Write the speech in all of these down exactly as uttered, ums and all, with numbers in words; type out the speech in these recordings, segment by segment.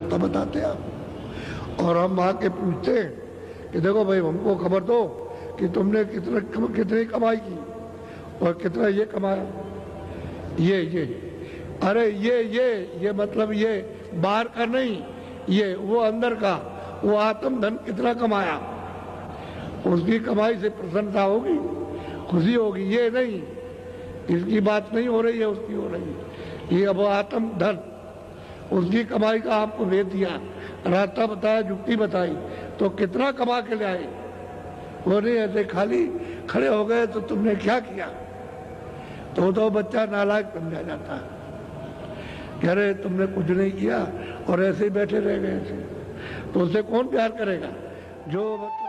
तो बताते आप, और हम आके पूछते हैं कि देखो भाई हमको खबर दो कि तुमने कितना कितनी कमाई की और कितना ये कमाया। ये ये अरे ये ये ये मतलब ये बाहर का नहीं, ये वो अंदर का, वो आत्म धन कितना कमाया, उसकी कमाई से प्रसन्नता होगी, खुशी होगी। ये नहीं, इसकी बात नहीं हो रही है, उसकी हो रही है। ये अब आत्म धन, उसकी कमाई का आपको भेद दिया, रास्ता बताया, जुक्ति बताई, तो कितना कमा के ले आए। वो नहीं ऐसे खाली खड़े हो गए तो तुमने क्या किया, तो तो बच्चा नालायक समझा जाता है। कह रहे तुमने कुछ नहीं किया और ऐसे ही बैठे रह गए थे, तो उससे कौन प्यार करेगा। जो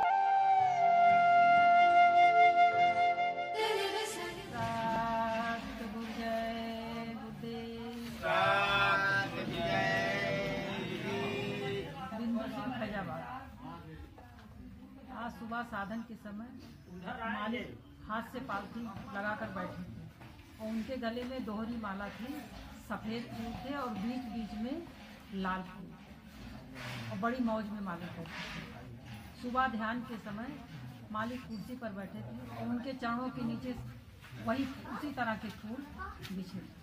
आज सुबह साधन के समय मालिक हाथ से पालथी लगाकर बैठे थे और उनके गले में दोहरी माला थी, सफ़ेद फूल थे और बीच बीच में लाल फूल, और बड़ी मौज में मालिक बैठे थे। सुबह ध्यान के समय मालिक कुर्सी पर बैठे थे और उनके चरणों के नीचे वही उसी तरह के फूल बिछे थे।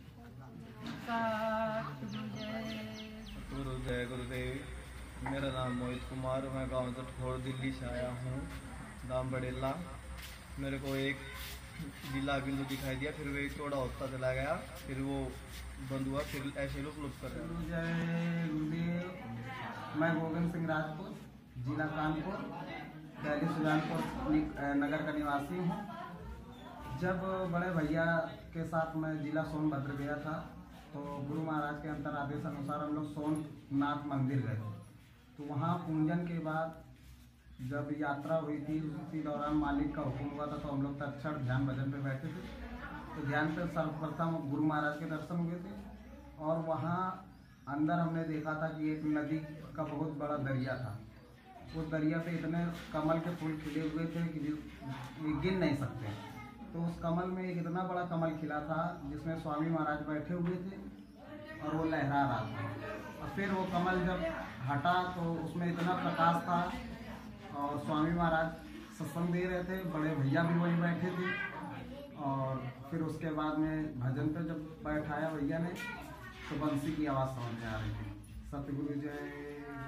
गुरुदेव गुरुदेव, मेरा नाम मोहित कुमार, मैं गांव तटखोर दिल्ली से आया हूँ, नाम बड़ेला। मेरे को एक लीला बिंदु दिखाई दिया, फिर वो थोड़ा होता चला गया, फिर वो बंद हुआ, फिर ऐसे लोग लुप्त कर रहे हैं। जय गुरुदेव, मैं गोविंद सिंह राजपूत, जिला कानपुर, दिल्ली सुजानपुर नगर का निवासी हूँ। जब बड़े भैया के साथ मैं जिला सोनभद्र गया था तो गुरु महाराज के अंतर आदेश अनुसार हम लोग सोमनाथ मंदिर गए थे। तो वहाँ पूजन के बाद जब यात्रा हुई थी, उसी दौरान मालिक का हुक्म हुआ था, तो हम लोग तत्क्षण ध्यान भजन पे बैठे थे। तो ध्यान पे सर्वप्रथम गुरु महाराज के दर्शन हुए थे और वहाँ अंदर हमने देखा था कि एक नदी का बहुत बड़ा दरिया था। उस दरिया पे इतने कमल के फूल खिले हुए थे कि गिन नहीं सकते। तो उस कमल में एक इतना बड़ा कमल खिला था जिसमें स्वामी महाराज बैठे हुए थे और वो लहरा रहा था। और फिर वो कमल जब हटा तो उसमें इतना प्रकाश था और स्वामी महाराज सत्संग दे रहे थे, बड़े भैया भी वहीं बैठे थे। और फिर उसके बाद में भजन पे जब बैठाया भैया ने तो बंसी की आवाज़ समझ में आ रही थी। सतगुरु जय।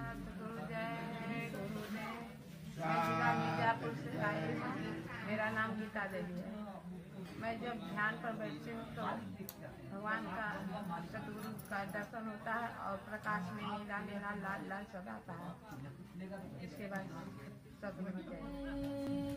मिर्जापुर से आए हैं, मेरा नाम गीता देवी है। मैं जब ध्यान पर बैठती हूँ तो भगवान का, सतगुरु का दर्शन होता है और प्रकाश में नीला नीला लाल लाल सब आता है। इसके बाद सतगुरु जय।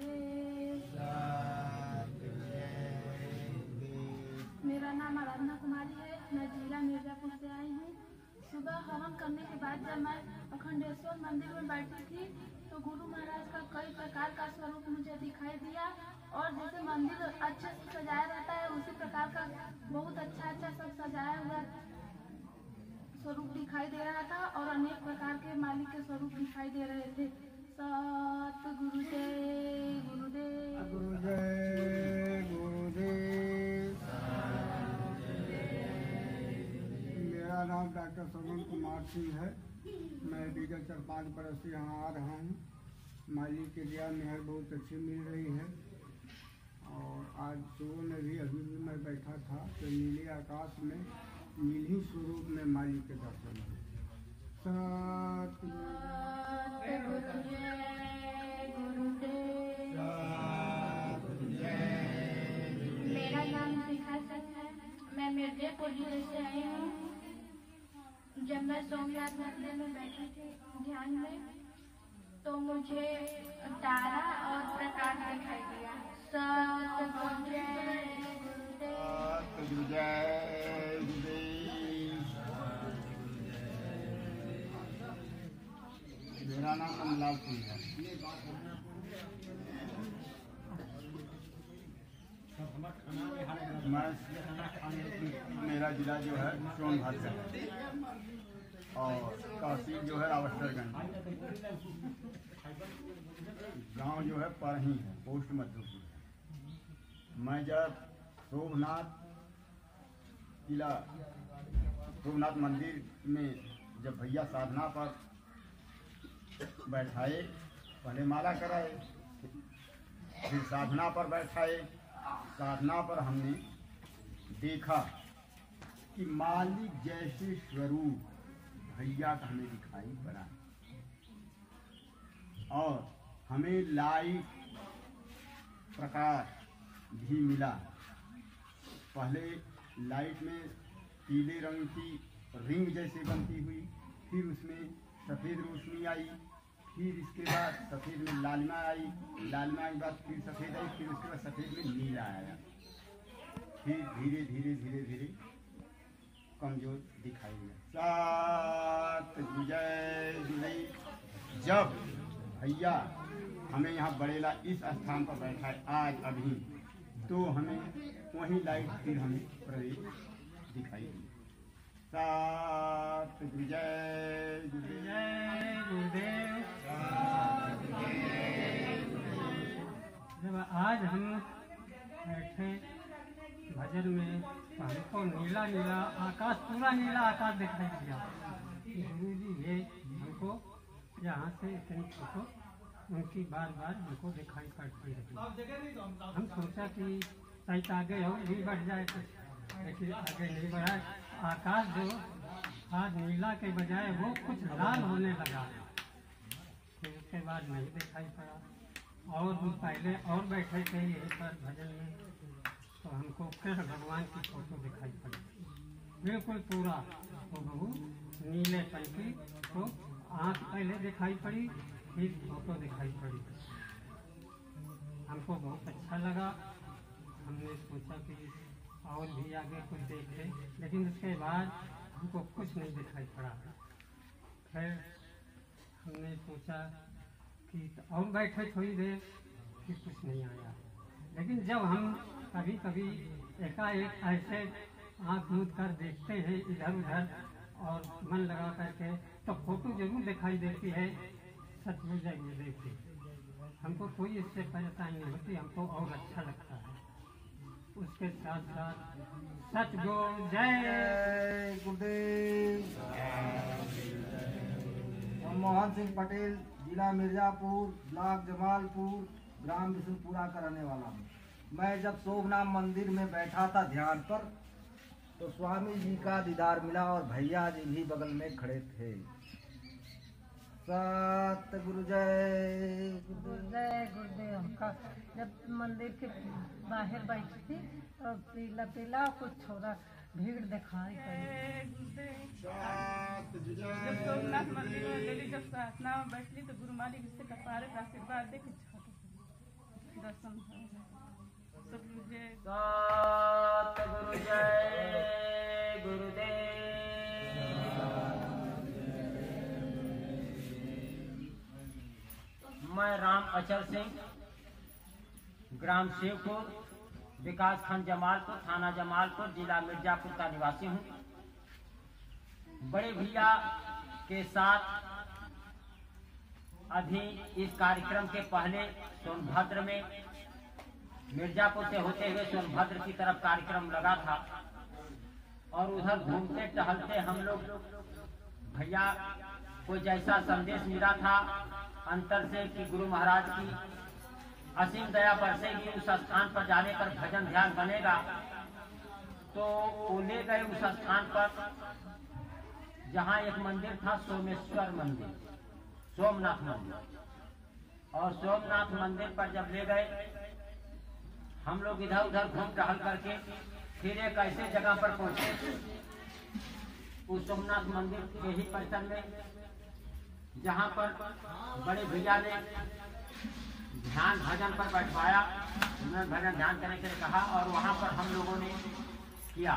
मेरा नाम आराधना कुमारी है, मैं जिला मिर्जापुर से आई हूँ। सुबह हवन करने के बाद जब मैं अखंडेश्वर मंदिर में बैठी थी तो गुरु महाराज का कई प्रकार का स्वरूप मुझे दिखाई दिया, और जैसे मंदिर अच्छे से सजाया रहता है उसी प्रकार का बहुत अच्छा अच्छा सब सजाया हुआ स्वरूप दिखाई दे रहा था और अनेक प्रकार के मालिक के स्वरूप दिखाई दे रहे थे। सतगुरु जय गुरुदेव। गुरुदेव गुरुदेव। मेरा नाम डॉक्टर श्रवण कुमार सिंह है, मैं विगत चार पाँच बरस से यहाँ आ रहा हूँ। मालिक की दया मेहर बहुत अच्छी मिल रही है। और आज सुबह में भी अभी भी मैं बैठा था तो नीले आकाश में नीली स्वरूप में मालिक के दर्शन हुए। मेरा नाम शिखा सिंह है, मैं मिर्जापुर जिले से आई हूँ। जब मैं सोमनाथ मंदिर में बैठी थी ध्यान में तो मुझे तारा और प्रकाश दिखाई दिया। सतगुरु जय गुरुदेव। मेरा नाम अमलाल सिंह है। मैं मेरा जिला जो है सोनभद्र है और तहसील जो है रावस्टरगंज, गांव जो है परही है, पोस्ट मधुपुर है। मैं जब सोमनाथ किला सोमनाथ मंदिर में जब भैया साधना पर बैठाए, पहले माला कराए, फिर साधना पर बैठाए। साधना पर हमने देखा कि मालिक जैसे स्वरूप भैया का हमें दिखाई पड़ा और हमें लाइट प्रकाश भी मिला। पहले लाइट में पीले रंग की रिंग जैसे बनती हुई, फिर उसमें सफ़ेद रोशनी आई, फिर इसके बाद सफ़ेद में लालिमा आई, लालिमा के बाद फिर सफ़ेद आई, फिर उसके बाद सफ़ेद में नीला आया, फिर धीरे धीरे धीरे धीरे कमजोर दिखाई दिया। सात विजय विजय। जब भैया हमें यहाँ बड़ेला इस स्थान पर बैठाए आज अभी, तो हमें वही लाइट फिर हमें प्रवेश दिखाई दी। सात विजय विजय गुरुदेव। जब आज हम बैठे भजन में तो हमको नीला नीला आकाश, पूरा नीला आकाश दिखाई दिया। गुरु जी ये हमको यहाँ से इतनी फोटो उनकी बार बार हमको दिखाई पड़ती रही। हम सोचा कि शायद आगे और भी बढ़ जाए कुछ, लेकिन आगे नहीं बढ़ा। आकाश जो आज नीला के बजाय वो कुछ लाल होने लगा, फिर उसके बाद नहीं दिखाई पड़ा। और हम पहले और बैठे थे यहीं पर भजन में, तो हमको कृष्ण भगवान की फोटो दिखाई पड़ी, बिल्कुल पूरा वो बहु नीले पन की। तो आँख पहले दिखाई पड़ी, फिर फोटो दिखाई पड़ी। हमको बहुत अच्छा लगा। हमने सोचा कि और भी आगे कुछ देखें, लेकिन उसके बाद हमको कुछ नहीं दिखाई पड़ा। फिर हमने सोचा कि और बैठे थोड़ी देर, फिर कुछ नहीं आया। लेकिन जब हम कभी कभी एकाएक ऐसे आँख मूंद कर देखते हैं इधर उधर और मन लगा करके, तो फोटो जरूर दिखाई देती है। सचमुच जरूर देखती, हमको कोई इससे परेशानी नहीं होती, हमको और अच्छा लगता है। उसके साथ साथ सतगुरु जय गुरुदेव। मोहन सिंह पटेल, जिला मिर्जापुर, ब्लॉक जमालपुर, ग्राम विष्णुपुरा का रहने वाला हूँ। मैं जब सोमनाथ मंदिर में बैठा था ध्यान पर, तो स्वामी जी का दीदार मिला और भैया जी भी बगल में खड़े थे। सतगुरु जय गुरुदेव। जय गुरुदेव। हमका जब मंदिर के बाहर बैठी थी तो पीला पीला कुछ छोड़ा भीड़ दिखाई पड़ी। जब सोमनाथ मंदिर में लेली जब प्रार्थना में बैठली तो गुरु मालिक इससे कपारे का आशीर्वाद दे के दर्शन सतगुरु जय सतगुरु जय गुरुदेव। मैं राम अचल सिंह, ग्राम शिवपुर, विकास खंड जमालपुर, थाना जमालपुर, जिला मिर्जापुर का निवासी हूँ। बड़े भैया के साथ अभी इस कार्यक्रम के पहले सोनभद्र में मिर्जापुर से होते हुए सोनभद्र की तरफ कार्यक्रम लगा था और उधर घूमते टहलते हम लोग भैया को जैसा संदेश मिला था अंतर से कि गुरु महाराज की असीम दया बरसेगी, उस स्थान पर जाने पर भजन ध्यान बनेगा, तो वो ले गए उस स्थान पर जहाँ एक मंदिर था, सोमेश्वर मंदिर, सोमनाथ मंदिर। और सोमनाथ मंदिर पर जब ले गए हम लोग इधर उधर घूम टहल करके फिर एक ऐसे जगह पर पहुंचे उस सोमनाथ मंदिर के ही परिसर में जहाँ पर बड़े भैया ने ध्यान भजन पर बैठवाया। उन्होंने भजन ध्यान करने के लिए कहा और वहाँ पर हम लोगों ने किया।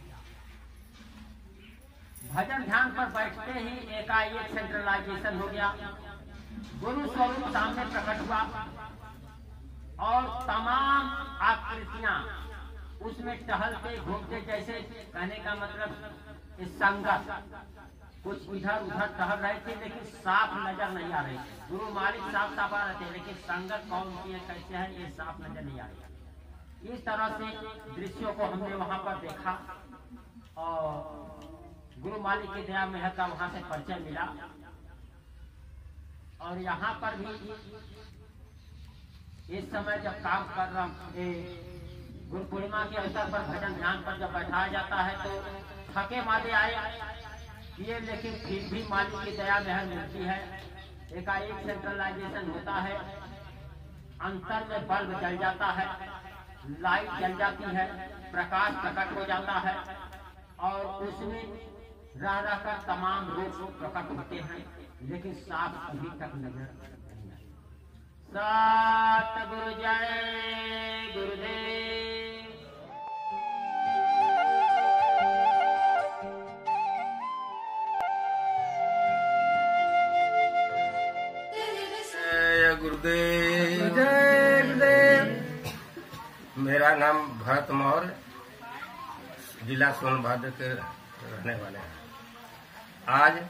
भजन ध्यान पर बैठते ही एकाएक सेंट्रलाइजेशन हो गया, गुरु स्वरूप सामने प्रकट हुआ और तमाम आकृतियां उसमें टहलते घूमते, जैसे कहने का मतलब इस संगत कुछ इधर उधर टहल रहे थे लेकिन साफ नजर नहीं आ रही थी। गुरु मालिक साफ साफ आ रहे थे लेकिन संगत कौन की है, कैसे है, ये साफ नजर नहीं आ रही। इस तरह से दृश्यों को हमने वहां पर देखा और गुरु मालिक की दया मेहर का वहां से परिचय मिला। और यहाँ पर भी इस समय जब काम कर रहा हूँ, गुरु पूर्णिमा के अवसर पर भजन ध्यान पर जब बैठाया जाता है तो थके मारे आए ये, लेकिन फिर भी मालिक की दया मेहर मिलती है। एकाएक सेंट्रलाइजेशन होता है, अंतर में बल्ब जल जाता है, लाइट जल जाती है, प्रकाश प्रकट हो जाता है और उसमें रह रहकर तमाम रूप प्रकट होते हैं, लेकिन साफ अभी तक नजर नहीं आए। सतगुरु जय गुरुदेव। गुरुदेव जय गुरुदेव। मेरा नाम भरत मौर्य, जिला सोनभद्र के रहने वाले हैं। आज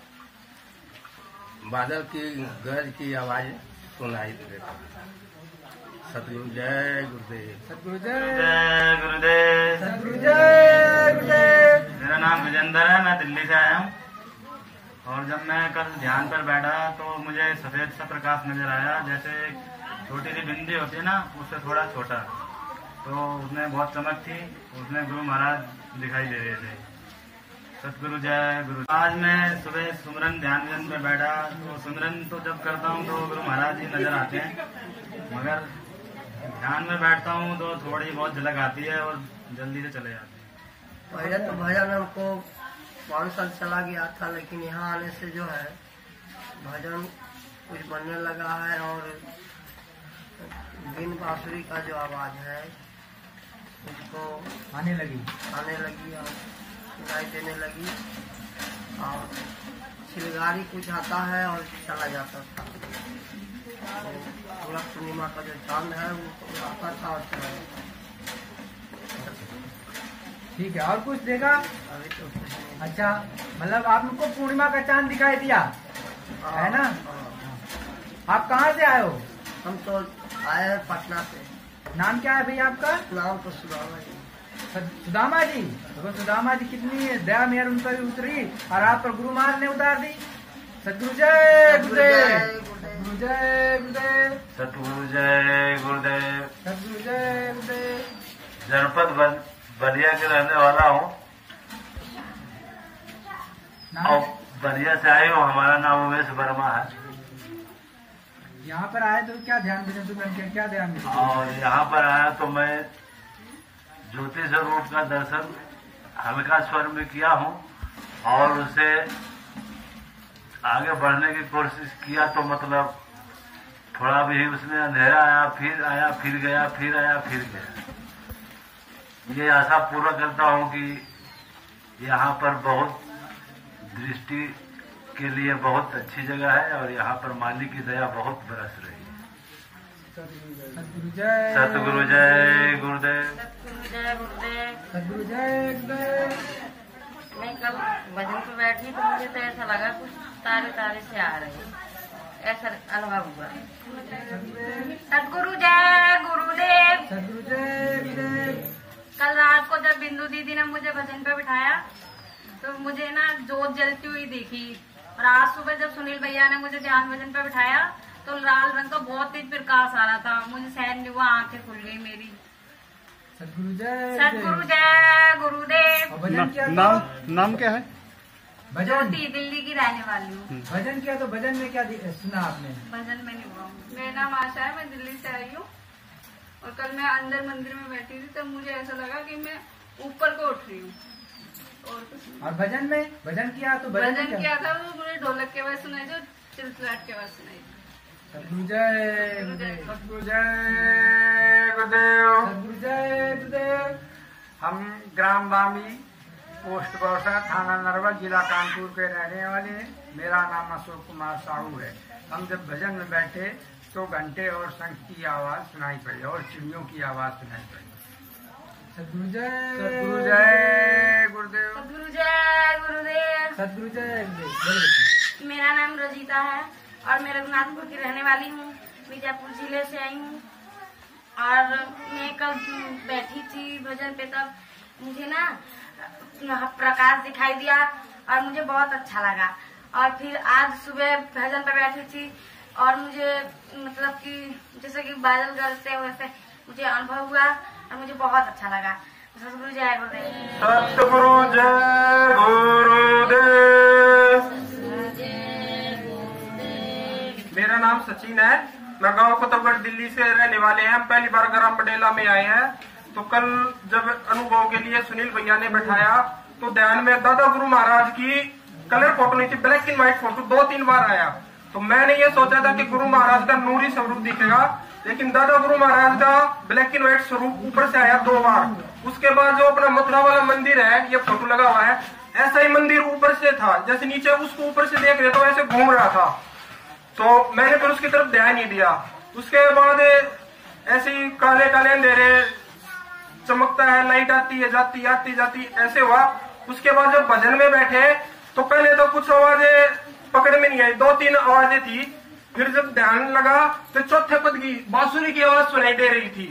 बादल की गरज की आवाज सुनाई देता है। सतगुरु जय गुरुदेव। सतगुरु जय गुरुदेव। सतगुरु जय गुरुदेव। मेरा नाम विजेंद्र है, मैं दिल्ली से आया हूँ। और जब मैं कल ध्यान पर बैठा तो मुझे सफेद सा प्रकाश नजर आया, जैसे छोटी सी बिंदी होती है ना, उससे थोड़ा छोटा। तो उसमें बहुत चमक थी, उसमें गुरु महाराज दिखाई दे रहे थे। सतगुरु जय गुरु। आज मैं सुबह सुमरन ध्यान विजन में बैठा तो सुमरन तो जब करता हूँ तो गुरु महाराज जी नजर आते हैं, मगर ध्यान में बैठता हूँ तो थोड़ी बहुत झलक आती है और जल्दी से चले जाते हैं। पहले तो भजन हमको पाँच साल चला गया था, लेकिन यहाँ आने से जो है भजन कुछ बनने लगा है और बिन बांसुरी का जो आवाज है उसको आने लगी आने लगी और सुनाई देने लगी और चिलगारी कुछ आता है और चला जाता था। तो पूर्णिमा का जो चांद है वो आता था और चला जाता। ठीक है, और कुछ देगा? अभी तो कुछ नहीं। अच्छा, मतलब आप लोग को पूर्णिमा का चांद दिखाई दिया है ना? आप कहाँ से आए हो? हम तो आए हैं पटना से। नाम क्या है भैया आपका? नाम तो सुदामा जी। सुदामा जी, तो सुदामा जी कितनी दया मेहर उन पर उतरी और आप पर गुरु महाराज ने उतार दी। सतगुरु जय गुरुदेव। सतगुरु जय गुरुदेव। सतगुरु जय गुरुदेव। सतगुरु जय गुरुदेव। जनपद बलिया के रहने वाला हूँ और बलिया से आए हूँ। हमारा नाम उमेश वर्मा है। यहाँ पर आए तो क्या ध्यान भजन क्या ध्यान मिला? और यहाँ पर आया तो मैं ज्योतिष रूप का दर्शन हल्का स्वर में किया हूँ और उसे आगे बढ़ने की कोशिश किया तो मतलब थोड़ा भी उसमें अंधेरा आया, फिर आया, फिर गया, फिर आया, फिर गया। ये आशा पूरा करता हूँ कि यहाँ पर बहुत दृष्टि के लिए बहुत अच्छी जगह है और यहाँ पर मालिक की दया बहुत बरस रही है। सतगुरु जय सतगुरु जय गुरुदेव। सतगुरु जय गुरुदेव। सतगुरु जय गुरुदेव। मैं कल भजन पे बैठी तो मुझे तो ऐसा लगा कुछ तारे तारे से आ रहे, ऐसा अनुभव हुआ। सतगुरु जय गुरुदेव। सतगुरु जय गुरुदेव। कल रात को जब बिंदु दीदी ने मुझे भजन पे बिठाया तो मुझे ना जोत जलती हुई दिखी और आज सुबह जब सुनील भैया ने मुझे ध्यान भजन पे बिठाया तो लाल रंग का बहुत तेज प्रकाश आ रहा था। मुझे सहन नहीं हुआ, आंखें खुल गई मेरी। सतगुरु जय सतगुरु जय गुरुदेव। भजन क्या? नाम नाम क्या है? भजन दिल्ली की रहने वाली हूँ। भजन किया तो भजन में क्या सुना आपने? भजन में नहीं हुआ। मेरा नाम आशा है, मैं दिल्ली से आई हूँ और कल मैं अंदर मंदिर में बैठी थी तो मुझे ऐसा लगा कि मैं ऊपर को उठ रही हूँ और कुछ। और भजन में भजन किया तो भजन, भजन किया था वो मुझे ढोलक के आवाज सुनाई जो चिलचिलाहट के आवाज सुनाई। सतगुरु जय गुरुदेव। सतगुरु जय गुरुदेव। सतगुरु जय गुरुदेव। हम ग्राम बामी, पोस्ट बौसा, थाना नरवा, जिला कानपुर के रहने वाले हैं। मेरा नाम अशोक कुमार साहू है। हम जब भजन में बैठे तो घंटे और शंख की आवाज सुनाई पड़ी और चिड़ियों की आवाज सुनाई पड़ी। सतगुरु जय सतगुरु जय गुरुदेव। सतगुरु जय गुरुदेव। सतगुरु जय गुरुदेव। मेरा नाम रजीता है और मैं रघुनाथपुर की रहने वाली हूँ, बीजापुर जिले से आई हूँ। और मैं कल बैठी थी भजन पे तब मुझे ना प्रकाश दिखाई दिया और मुझे बहुत अच्छा लगा। और फिर आज सुबह भजन पर बैठी थी और मुझे मतलब कि जैसे कि बादल गरजते वैसे मुझे अनुभव हुआ और मुझे बहुत अच्छा लगा। सतगुरु जय गुरुदेव। सतगुरु जय गुरुदेव। मेरा नाम सचिन है, मैं गांव कुतुबगढ़ दिल्ली से रहने वाले हैं। पहली बार ग्राम बडेला में आए हैं। तो कल जब अनुभव के लिए सुनील भैया ने बैठाया तो ध्यान में दादा गुरु महाराज की कलर फोटो नहीं थी, ब्लैक एंड व्हाइट फोटो दो तीन बार आया। तो मैंने ये सोचा था कि गुरु महाराज का नूरी स्वरूप दिखेगा, लेकिन दादा गुरु महाराज का ब्लैक एंड व्हाइट स्वरूप ऊपर से आया दो बार। उसके बाद जो अपना मथुरा वाला मंदिर है, ये फोटो लगा हुआ है, ऐसा ही मंदिर ऊपर से था, जैसे नीचे उसको ऊपर से देख रहे तो ऐसे घूम रहा था। तो मैंने फिर उसकी तरफ ध्यान नहीं दिया। उसके बाद ऐसे ही काले काले अंधेरे चमकता है, लाइट आती है जाती आती जाती ऐसे हुआ। उसके बाद जब भजन में बैठे तो पहले तो कुछ आवाजें पकड़ में नहीं आई, दो तीन आवाजें थी। फिर जब ध्यान लगा तो चौथे पद की बांसुरी की आवाज सुनाई दे रही थी,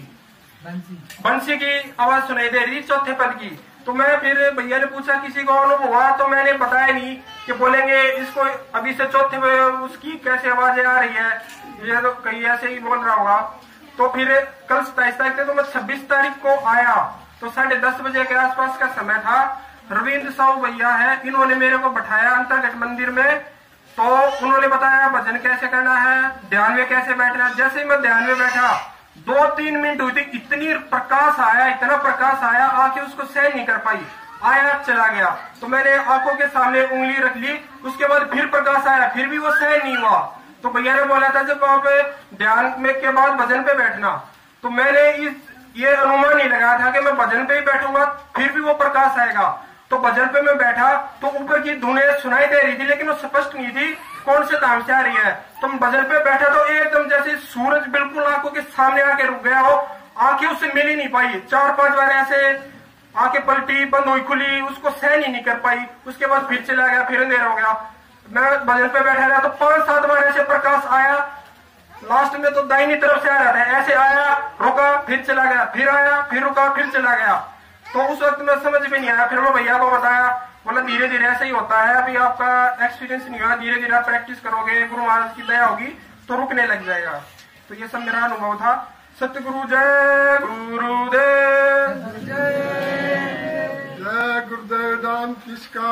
बंसी की आवाज सुनाई दे रही चौथे पद की। तो मैं फिर भैया ने पूछा किसी को अनुभव हुआ, तो मैंने बताया नहीं कि बोलेंगे इसको अभी से चौथे में उसकी कैसे आवाजें आ रही है, ये तो कहीं ऐसे ही बोल रहा होगा। तो फिर कल सताइस तारीख थे तो मैं छब्बीस तारीख को आया तो साढ़े दस बजे के आसपास का समय था। रविंद्र साहू भैया है, इन्होंने मेरे को बैठाया अंतरगढ़ मंदिर में। तो उन्होंने बताया भजन कैसे करना है, ध्यान में कैसे बैठना है। जैसे ही मैं ध्यान में बैठा दो तीन मिनट हुई थी, इतनी प्रकाश आया, इतना प्रकाश आया, आंखें उसको सहन नहीं कर पाई, आया चला गया। तो मैंने आंखों के सामने उंगली रख ली, उसके बाद फिर प्रकाश आया, फिर भी वो सहन नहीं हुआ। तो भैया ने बोला था जब वहां पे ध्यान में के बाद भजन पे बैठना। तो मैंने इस ये अनुमान नहीं लगाया था कि मैं भजन पे ही बैठूंगा फिर भी वो प्रकाश आएगा। तो भजन पे मैं बैठा तो ऊपर की धुनें सुनाई दे रही थी, लेकिन वो स्पष्ट नहीं थी कौन से धाम से आ रही है। तो मैं भजन पे बैठा तो एकदम जैसे सूरज बिल्कुल आंखों के सामने आके रुक गया हो, आंखें उससे मिल ही नहीं पाई। चार पांच बार ऐसे आंखें पलटी, बंद हुई, खुली, उसको सहन ही नहीं कर पाई। उसके बाद फिर चला गया, फिर अंधेरा हो गया। मैं भजन पे बैठा रहा तो पांच सात बार ऐसे प्रकाश आया। लास्ट में तो दाहिनी तरफ से आ रहा था, ऐसे आया, रुका, फिर चला गया, फिर आया, फिर रुका, फिर चला गया। तो उस वक्त में समझ में नहीं आया। फिर मैं भैया को बताया, बोला धीरे धीरे ऐसे ही होता है, अभी आपका एक्सपीरियंस नहीं हुआ, धीरे धीरे आप प्रैक्टिस करोगे, गुरु महाराज की दया होगी तो रुकने लग जाएगा। तो ये सब मेरा अनुभव था। सतगुरु जय गुरुदेव। जय गुरुदेव नाम किसका?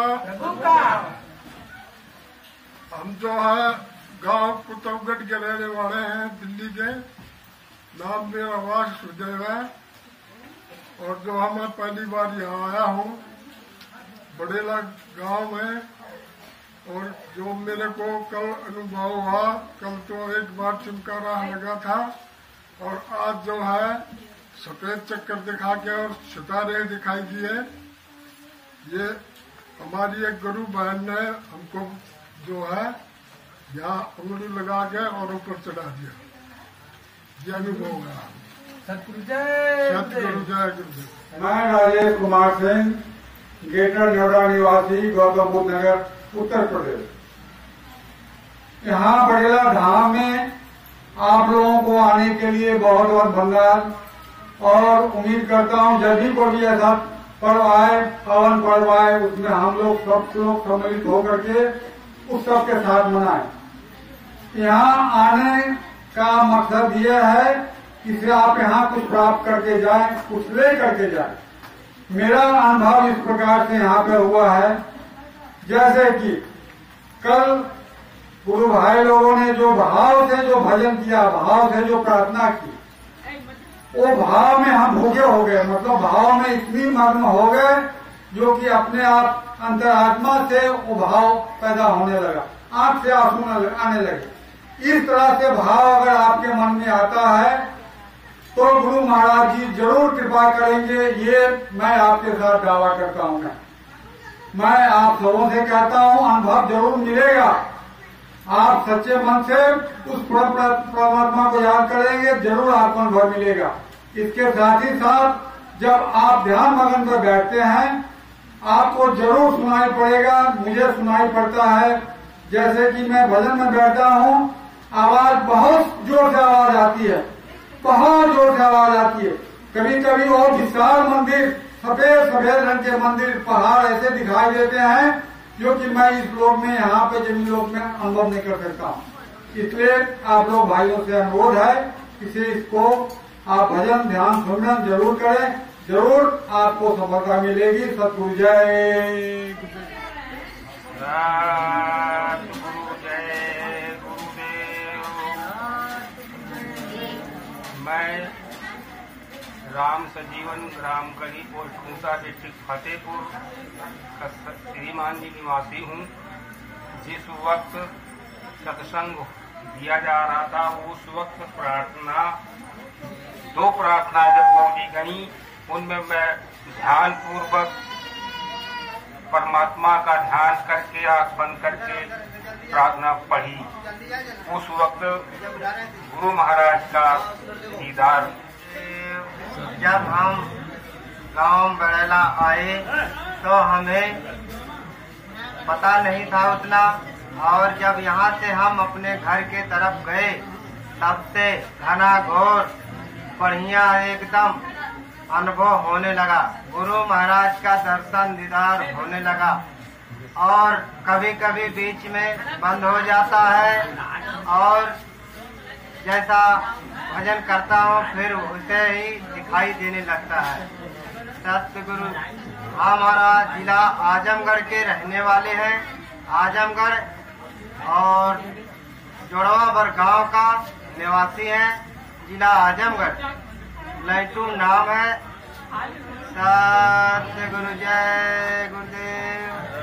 हम जो है गांव कुतुबगढ़ के रहने वाले हैं, दिल्ली के। नाम मेरा वासुदेव है और जो है मैं पहली बार यहाँ आया हूँ बड़ेला गांव में। और जो मेरे को कल अनुभव हुआ, कल तो एक बार चमकारा लगा था और आज जो है सफेद चक्कर दिखा के और सितारे दिखाई दिए। ये हमारी एक गुरु बहन ने हमको जो है यहाँ उंगली लगा के और ऊपर चढ़ा दिया, ये अनुभव हुआ। सतगुरु जय सतगुरु जय गुरुदेव। मैं राजेश कुमार सिंह, ग्रेटर नोएडा निवासी, गौतम बुद्ध नगर, उत्तर प्रदेश। यहाँ बड़ेला धाम में आप लोगों को आने के लिए बहुत बहुत धन्यवाद और उम्मीद करता हूँ जब भी कोई भी ऐसा पर्व आए, पावन पर्व आए, उसमें हम लोग सब लोग सम्मिलित होकर के उस सब के साथ मनाएं। यहाँ आने का मकसद यह है कि आप यहाँ कुछ प्राप्त करके जाएं, कुछ ले करके जाएं। मेरा अनुभव इस प्रकार से यहाँ पे हुआ है, जैसे कि कल गुरु भाई लोगों ने जो भाव से जो भजन किया, भाव से जो प्रार्थना की, वो भाव में हम भूखे हो गए। मतलब भाव में इतनी मग्न हो गए जो कि अपने आप अंतरात्मा से वो भाव पैदा होने लगा, आंख से आंसू आने लगे। इस तरह से भाव अगर आपके मन में आता है तो गुरु महाराज जी जरूर कृपा करेंगे, ये मैं आपके साथ दावा करता हूँ। मैं मैं आप सबों से कहता हूँ अनुभव जरूर मिलेगा। आप सच्चे मन से उस परमात्मा को याद करेंगे, जरूर आपको अनुभव मिलेगा। इसके साथ ही साथ जब आप ध्यान मगन पर बैठते हैं आपको जरूर सुनाई पड़ेगा, मुझे सुनाई पड़ता है। जैसे कि मैं भजन में बैठता हूँ, आवाज बहुत जोर से आवाज आती है, बहुत जोर से आवाज आती है। कभी कभी वो विशाल मंदिर, सफेद सफेद रंग के मंदिर, पहाड़ ऐसे दिखाई देते हैं क्योंकि मैं इस लोक में यहाँ पे जमीन लोक में अनुभव नहीं कर सकता हूँ। इसलिए आप लोग भाइयों से अनुरोध है कि इसको आप भजन ध्यान सुमरन जरूर करें, जरूर आपको सफलता मिलेगी। सतगुरु जय गुरु जय गुरुदेव। मैं राम सजीवन ग्राम कली पोस्ट खूंसा डिस्ट्रिक्ट फतेहपुर का श्रीमान जी निवासी हूँ। जिस वक्त सत्संग दिया जा रहा था उस वक्त प्रार्थना दो प्रार्थना जब मौली गई, उनमें मैं ध्यान पूर्वक परमात्मा का ध्यान करके आंख बंद करके प्रार्थना पढ़ी। उस वक्त गुरु महाराज का दीदार। जब हम गांव बड़ेला आए तो हमें पता नहीं था उतना, और जब यहाँ से हम अपने घर के तरफ गए तब से घना घोर बढ़िया एकदम अनुभव होने लगा। गुरु महाराज का दर्शन दीदार होने लगा, और कभी कभी बीच में बंद हो जाता है और जैसा भजन करता हूँ फिर उसे ही दिखाई देने लगता है। सतगुरु हमारा जिला आजमगढ़ के रहने वाले हैं, आजमगढ़ और जोड़वाबर गांव का निवासी है, जिला आजमगढ़। लैटू नाम है। सतगुरु जय गुरुदेव।